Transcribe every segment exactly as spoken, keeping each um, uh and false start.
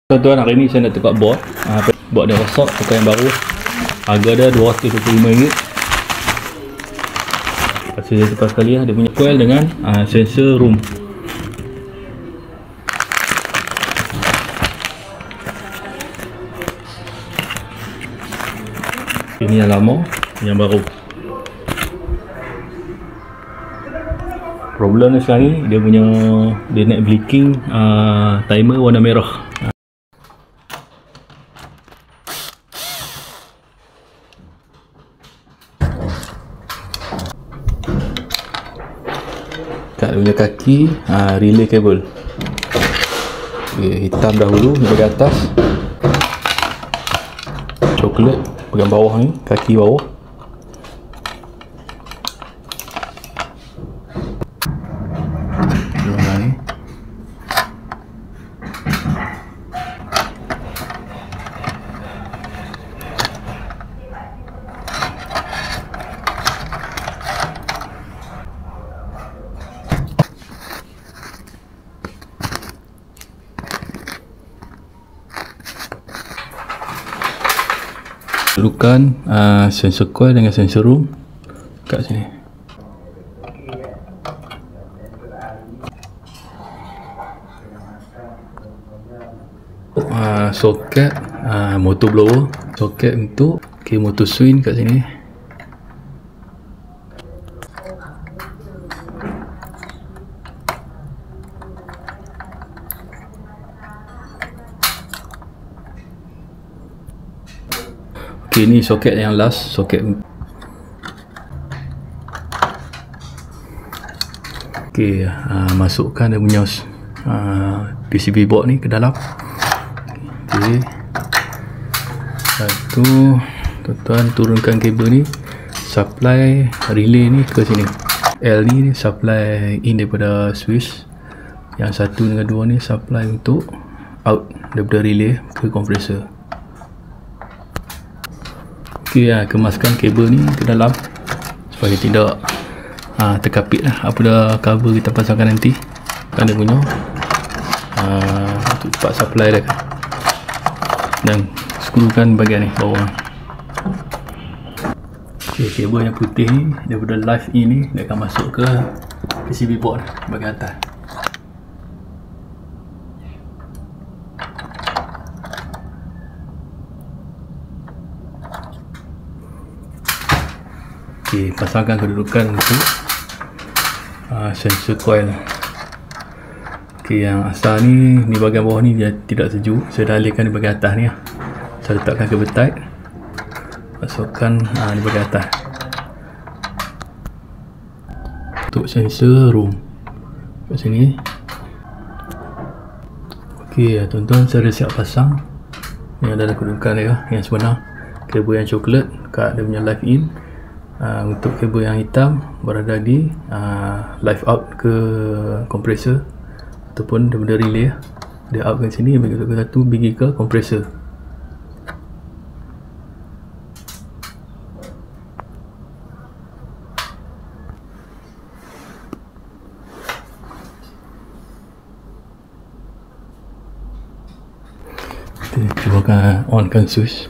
Tuan-tuan, hari ni saya nak tukar board. uh, Board dia rosak, tukar yang baru. Harga dia dua ratus dua puluh lima ringgit. Lepas saya tukar sekali lah. Dia punya coil dengan uh, sensor room. Ini yang lama, yang baru. Problem dia sekarang ni, dia punya dia nak blinking uh, timer warna merah. Kat dia punya kaki uh, relay kabel. Okay, hitam dahulu di bahagian atas, coklat bahagian bawah ni, kaki bawah. Ni perlukan uh, sensor coil dengan sensor room kat sini. Uh, soket uh, motor blower, soket untuk okay, motor swing kat sini. Okay, ni soket yang last, soket. Okay, uh, masukkan dia punya uh, P C B board ni ke dalam. Okay, satu, tuan-tuan turunkan kabel ni, supply relay ni ke sini. L ni supply in daripada switch, yang satu dengan dua ni supply untuk out daripada relay ke kompresor. Okay, uh, kemaskan kabel ni ke dalam supaya tidak uh, terkapit lah apa dah cover kita pasangkan nanti. Kan dia punya uh, untuk cepat supply dia kan. Dan skrukan bahagian ni bawah. Okay, kabel yang putih ni daripada live in ni dia akan masuk ke P C B board bahagian atas. Okay, pasangkan kedudukan untuk uh, sensor coil. Okay, yang asal ni, ni bahagian bawah ni dia tidak sejuk. Saya dah alihkan di bahagian atas ni lah. Saya letakkan kabel tight, masukkan uh, di bahagian atas untuk sensor room kat sini. Okay, tuan-tuan, saya dah siap pasang. Yang adalah kedudukan dia yang sebenar. Kabel yang coklat kat dia punya live in. Uh, untuk kabel yang hitam berada di uh, live out ke kompresor ataupun daripada relay. Dia out ke sini, bagi ke satu, bagi ke kompresor. Okay, cuba akan onkan switch.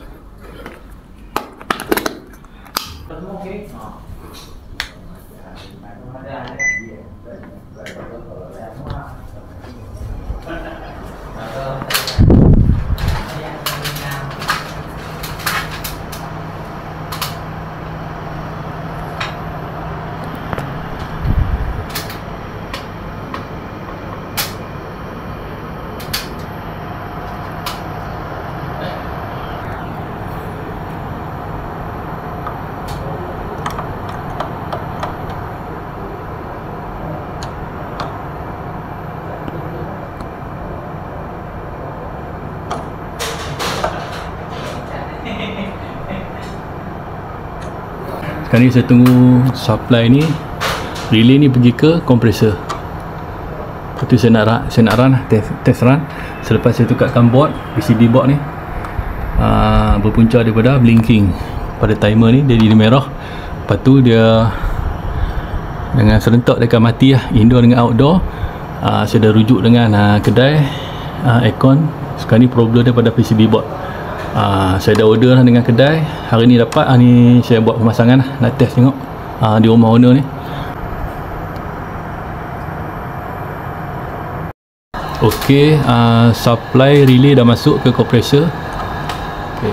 Sekarang ni saya tunggu supply ni, relay ni pergi ke kompresor. Lepas tu saya nak run, saya nak run test, test run. Selepas saya tukarkan board, P C B board ni uh, berpunca daripada blinking pada timer ni, dia jadi merah. Lepas tu dia dengan serentak dia akan mati lah, indoor dengan outdoor. uh, Saya dah rujuk dengan uh, kedai uh, aircon Sekarang ni problem daripada P C B board. uh, Saya dah order lah dengan kedai. Hari ni dapat. uh, Ni saya buat pemasangan lah. Nak test tengok uh, di rumah owner ni. Ok, uh, supply relay dah masuk ke kompresor. Ok,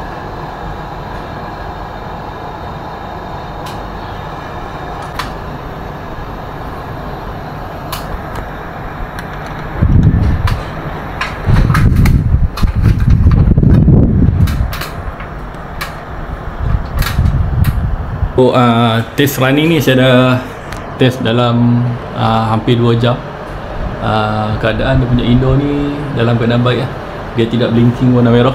oh, uh, test running ni saya dah test dalam uh, hampir dua jam. Uh, keadaan dia punya indoor ni dalam keadaan baik lah. Dia tidak blinking warna merah.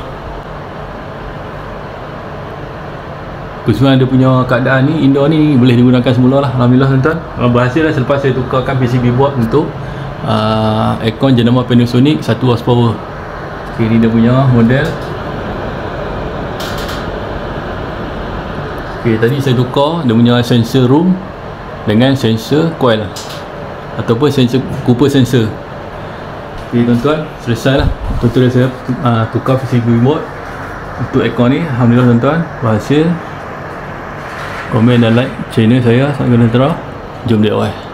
Khususnya dia punya keadaan ni, indoor ni boleh digunakan semula lah. Alhamdulillah tuan-tuan, uh, berhasil lah selepas saya tukarkan P C B board untuk uh, aircon jenama Panasonic satu horsepower. Okay, ni dia punya model. Okay, tadi saya tukar dia punya sensor room dengan sensor coil ataupun sensor Cooper sensor. Ok tuan-tuan, selesai lah tutorial saya uh, tukar P C B board untuk aircon ni. Alhamdulillah tuan-tuan, berhasil. Komen dan like channel saya, sangat kena terang. Jom D I Y.